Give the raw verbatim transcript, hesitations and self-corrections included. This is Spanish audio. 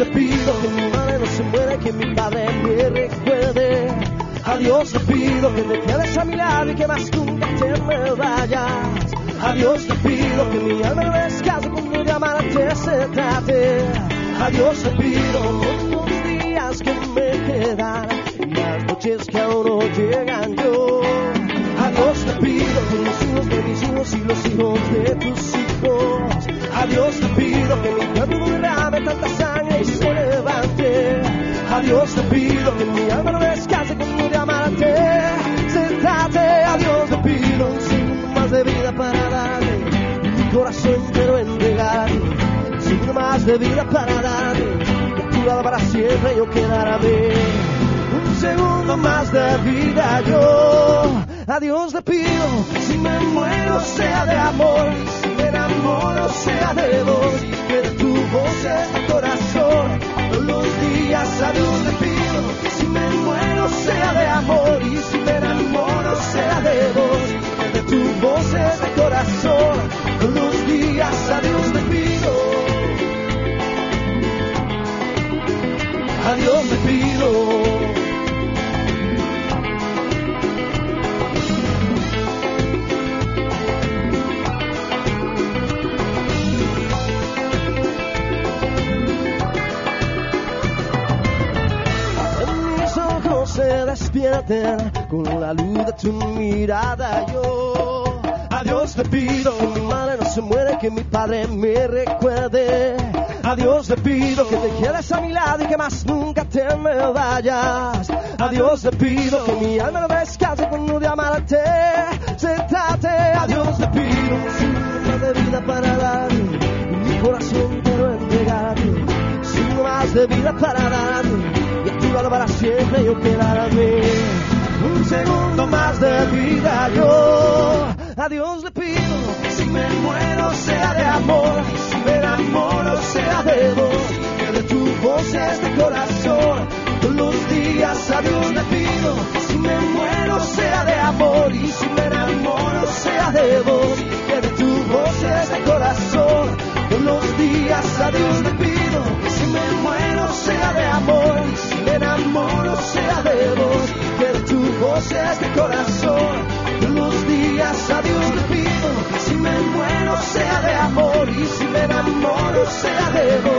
le pido que mi madre no se muera, que mi padre me recuerde. A Dios le pido que te quedes a mi lado y que más nunca te me vayas. A Dios le pido que mi alma no descanse cuando de amarte se trate. A Dios le pido por los días que me quedan y las noches que aún no llegan yo. A Dios le pido por los hijos de mis hijos y los hijos de tus hijos. A Dios le pido que mi cuerpo no derrame tanta sangre y se levante. A Dios le pido que mi alma no descanse cuando de amarte se trate. A Dios le pido un segundo más de vida para darle, mi corazón quiero entregarle. Un segundo más de vida para darle, y a tu lado para siempre yo quedarme. Un segundo más de vida yo a Dios le pido. Si me muero sea de amor, si me enamoro sea de vos, que de tu voz es el corazón. Todos los días a Dios le pido. Si me muero sea de amor y si me enamoro sea de vos, que de tu voz es el corazón. Todos los días a Dios le pido. A Dios le pido. Se despierten con la luz de tu mirada. Yo a Dios le pido que mi madre no se muera, que mi padre me recuerde. A Dios le pido que te quedes a mi lado y que más nunca te me vayas. A Dios le pido que mi alma no descanse cuando de amarte se trate. A Dios le pido un signo de vida para darle, y mi corazón quiero entregarle. Un signo más de vida para darle, para siempre yo quedarme. Un segundo más de vida yo a Dios le pido. Si me muero sea de amor, si me enamoro sea de vos, que de tu voz es de corazón. Todos los días a Dios le pido. Si me muero sea de amor y si me enamoro sea de vos, que de tu voz es de corazón. Todos los días a Dios le pido. Si me muero sea de amor y si me enamoro sea de vos, que de tu voz es de corazón. Todos los días a Dios le pido. Si me muero sea de amor y si me enamoro sea de vos,